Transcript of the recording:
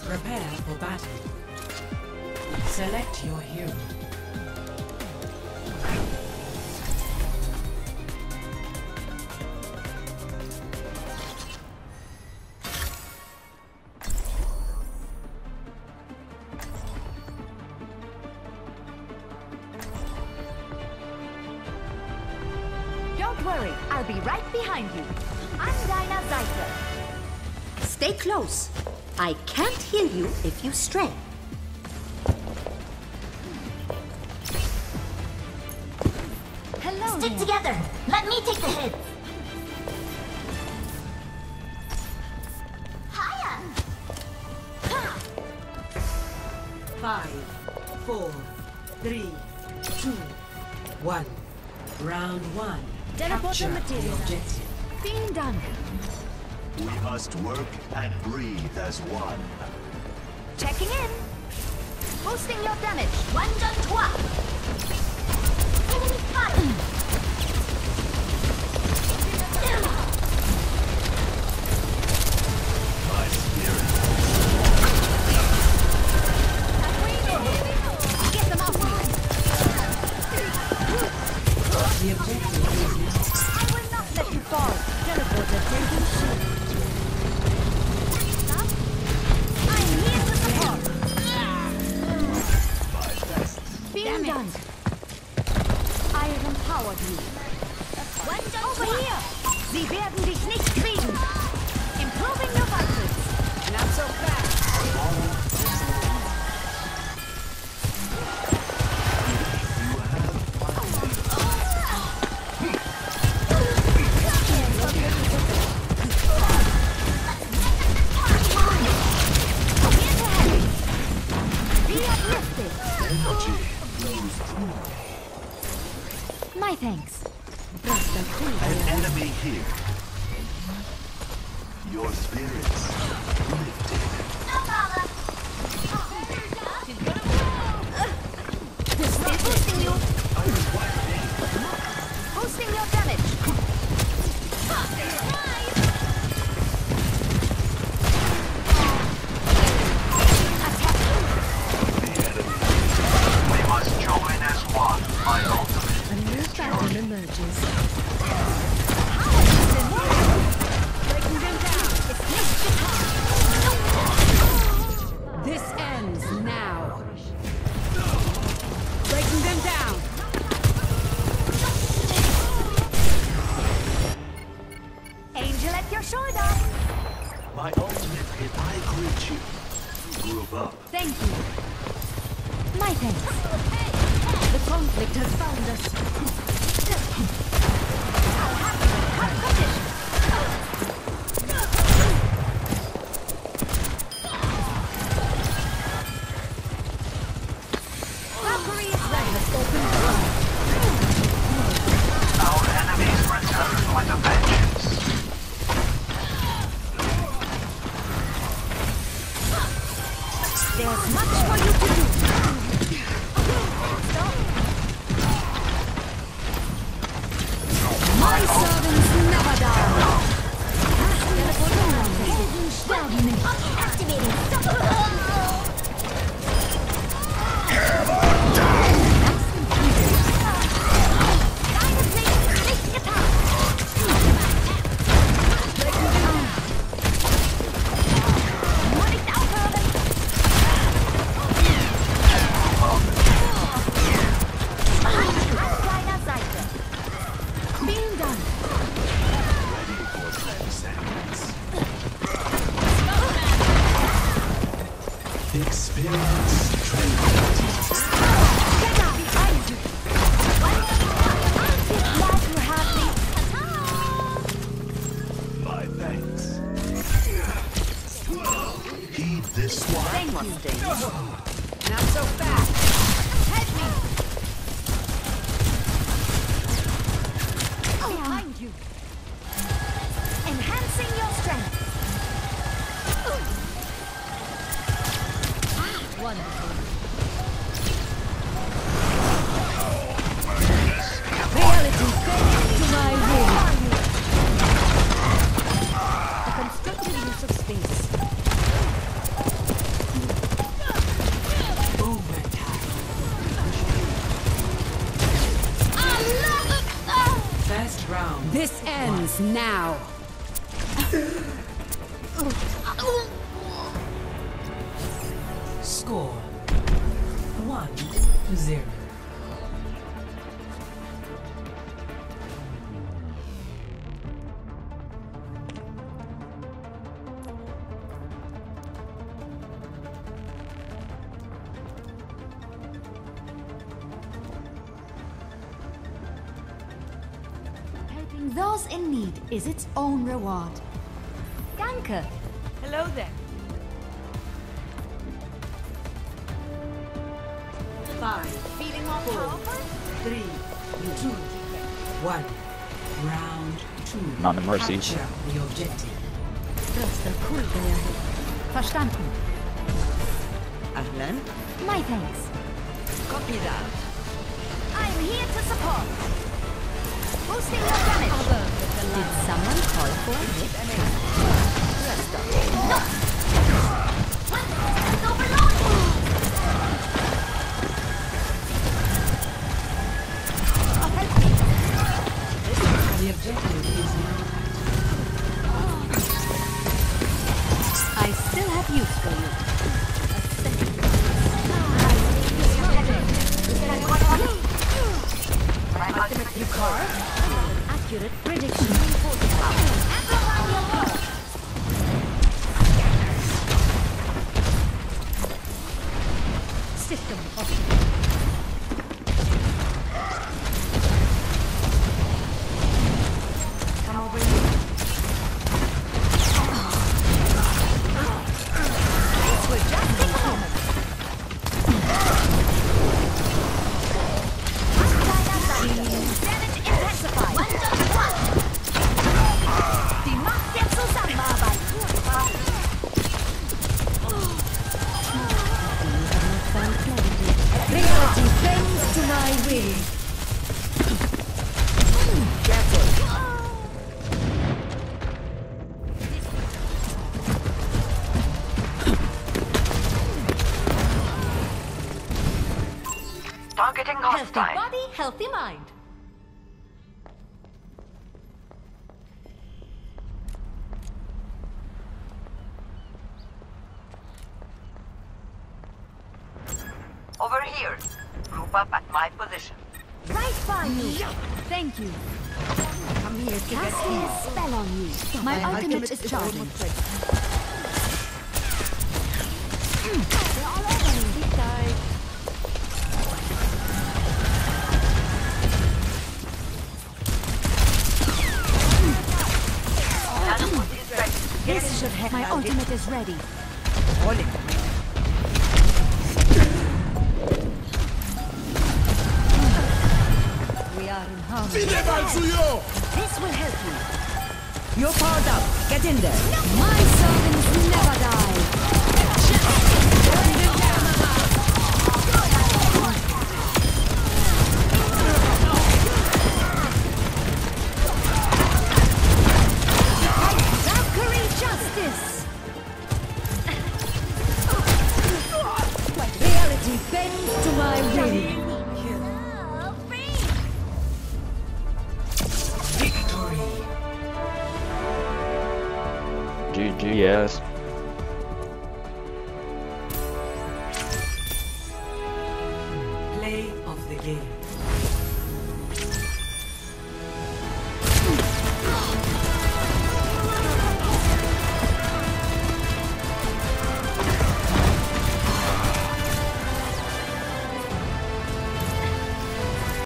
Prepare for battle. Select your hero. Don't worry, I'll be right behind you. I'm Dinah Zeitler. Stay close. I can't heal you if you stray. Hello. Stick together. Let me take the hit. Hiya. 5, 4, 3, 2, 1. Round 1. Teleporter Capture the materialized. objective. Being done. We must work and breathe as one. Checking in. Boosting your damage. One done toi. Enemy spotted. My spirit. Get them off me. The objective is now. I will not let you fall. Teleporter taking shape. Stop. I'm here to support. My best. Being done. I have empowered you. One done over here. Sie werden dich nicht kriegen. Improving your vitals. Not so fast. My thanks. An enemy here. Your spirits lifted. No problem. Still boosting you. I was waiting. Boosting your damage. The enemy. We must join as one. My ultimate. A new battle emerges. This ends now. Breaking them down. Angel at your shoulder. My ultimate hit. I greet you. Group up. Thank you. My thanks. The conflict has found us. How happy with hot conditions. Valkyrie is ready. Our enemies return with a vengeance. There's much for you to do. My servants never die. Activating. Being done. Ready for transcendence. Experience tranquility. Get out behind you. Aren't you glad you have me? My thanks. Heed this one. Thank you. Not so fast. Help me. Behind you. Enhancing your strength. Wonderful. Reality bends to my will. A constructive use of space. ends now. Score 1-0. Helping those in need is its own reward. Danke. Hello there. 5, Feeling more 4, powerful? 3, 2, 1. Round 2. Not a mercy. Capture the objective. Erster cool Verstanden. Ahlan. My thanks. Copy that. I'm here to support. Boosting your damage. Did someone call for it? The objective is now. I still have use for you. Accurate prediction. System option. Come over here. This will just take a moment. Damage intensified. Die Macht der Zusammenarbeit. Reality bends to my will. Targeting Healthy hostile. body, healthy mind. Over here. Group up at my position. Right by you. Thank you. Come here, Casting a spell on you. My ultimate is charging. They're all over me. Deep dive. This should help. My ultimate is ready. We are in harmony. This will help you. You're powered up. Get in there. My servants never die. Valkyrie justice. Reality bends to my will. Victory. GGS. Play of the game.